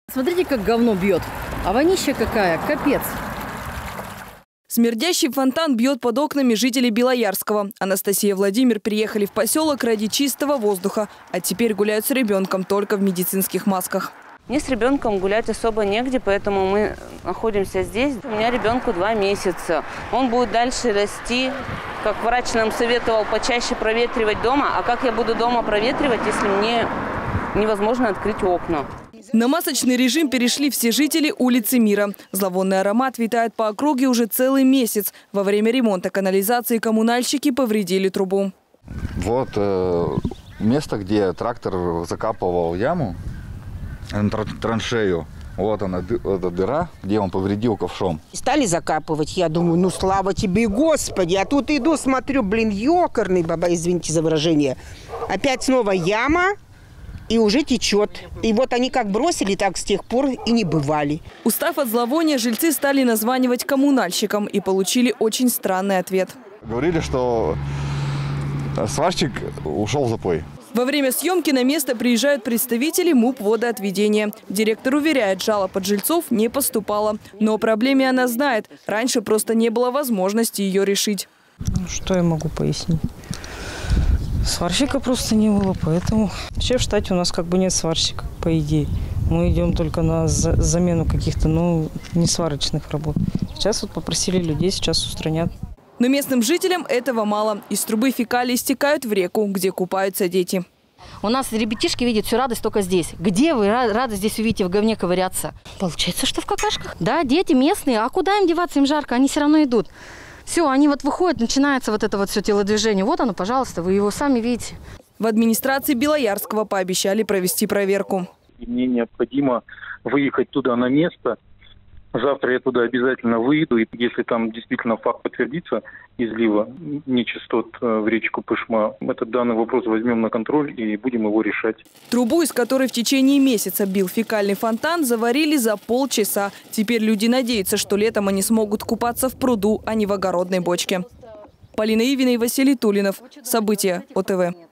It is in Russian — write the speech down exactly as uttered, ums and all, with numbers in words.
Смотрите, как говно бьет. А вонища какая, капец. Смердящий фонтан бьет под окнами жителей Белоярского. Анастасия и Владимир приехали в поселок ради чистого воздуха, а теперь гуляют с ребенком только в медицинских масках. Мне с ребенком гулять особо негде, поэтому мы находимся здесь. У меня ребенку два месяца. Он будет дальше расти. Как врач нам советовал, почаще проветривать дома. А как я буду дома проветривать, если мне невозможно открыть окна? На масочный режим перешли все жители улицы Мира. Зловонный аромат витает по округе уже целый месяц. Во время ремонта канализации коммунальщики повредили трубу. Вот э, место, где трактор закапывал яму, траншею. Вот она, эта дыра, где он повредил ковшом. Стали закапывать. Я думаю, ну слава тебе, Господи. А тут иду, смотрю, блин, ёкарный баба, извините за выражение. Опять снова яма. И уже течет. И вот они как бросили, так с тех пор и не бывали. Устав от зловония, жильцы стали названивать коммунальщикам и получили очень странный ответ. Говорили, что сварщик ушел в запой. Во время съемки на место приезжают представители МУП водоотведения. Директор уверяет, жалоб от жильцов не поступало. Но о проблеме она знает. Раньше просто не было возможности ее решить. Что я могу пояснить? Сварщика просто не было, поэтому вообще в штате у нас как бы нет сварщика, по идее. Мы идем только на замену каких-то, ну, не сварочных работ. Сейчас вот попросили людей, сейчас устранят. Но местным жителям этого мало. Из трубы фекалии стекают в реку, где купаются дети. У нас ребятишки видят всю радость только здесь. Где вы радость здесь увидите в говне ковыряться? Получается, что в какашках. Да, дети местные, а куда им деваться, им жарко, они все равно идут. Все, они вот выходят, начинается вот это вот все телодвижение. Вот оно, пожалуйста, вы его сами видите. В администрации Белоярского пообещали провести проверку. Мне необходимо выехать туда на место. Завтра я туда обязательно выйду. И если там действительно факт подтвердится излива нечистот в речку Пышма, этот данный вопрос возьмем на контроль и будем его решать. Трубу, из которой в течение месяца бил фекальный фонтан, заварили за полчаса. Теперь люди надеются, что летом они смогут купаться в пруду, а не в огородной бочке. Полина Ивина и Василий Тулинов. События ОТВ.